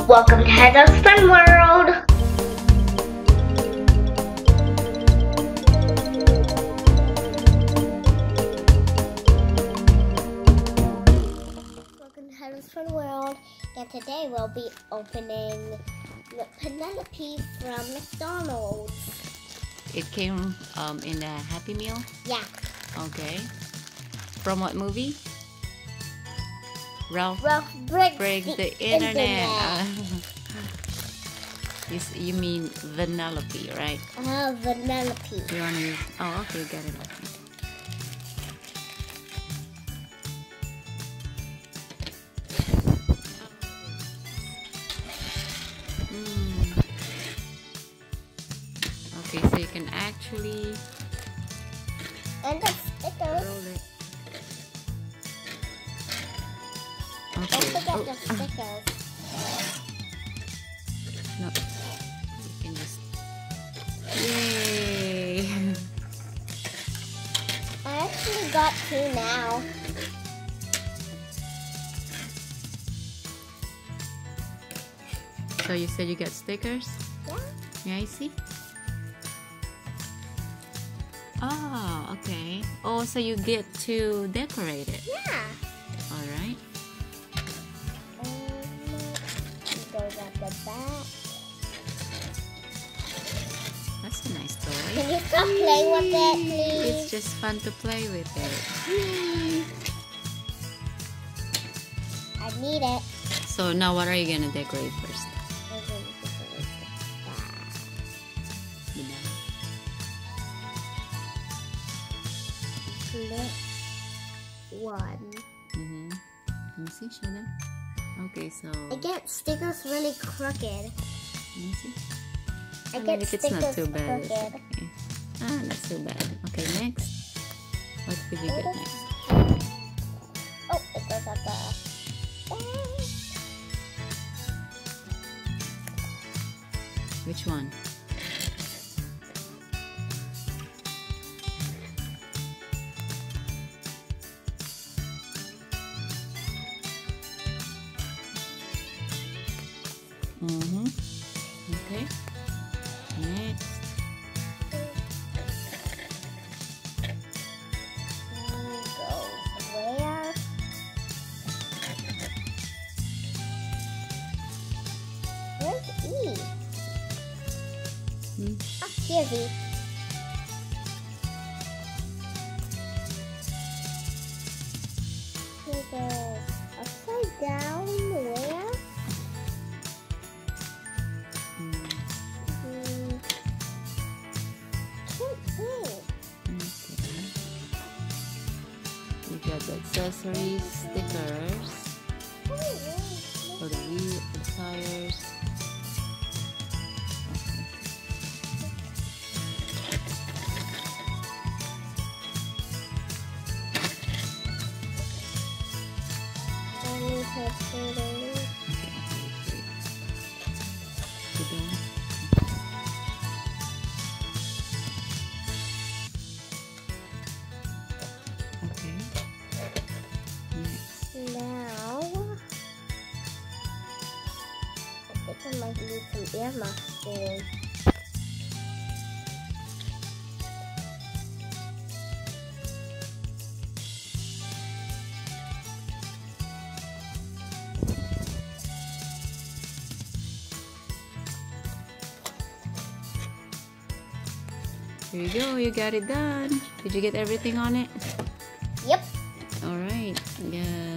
Welcome to Heather's Fun World. Welcome to Heather's Fun World, and today we'll be opening Vannelope from McDonald's. It came in a Happy Meal? Yeah. Okay. From what movie? Ralph breaks the internet. You mean Vannelope, right? Vannelope. You want to use? Oh, okay, got it. Okay, so you can actually And the stickers. roll it. Don't forget the stickers. No, you can just. Yay! I actually got 2 now. So you said you got stickers? Yeah. Yeah, I see. Oh, okay. Oh, so you get to decorate it. Yeah. All right. It goes at the back. That's a nice toy. Can you stop playing with it, please? It's just fun to play with it. I need it. So now what are you gonna decorate first? I'm going to decorate the back. The back. Flip one. Let me see, show them. Okay, so I get stickers really crooked. let me see. I mean, get if it's stickers not too bad, it's crooked. okay. Ah, not too bad. Okay, next. What did you get next? Oh, it goes at the back. Which one? Okay. Next. Goes where? Where's E? Ah, here's E. Here goes upside down. Where? Can't see. Okay. You got the accessories, stickers for the wheel, the tires. Okay. Next. Now, I think I might need some earmuffs soon. Here you go, you got it done. Did you get everything on it? Yep. All right. Yeah.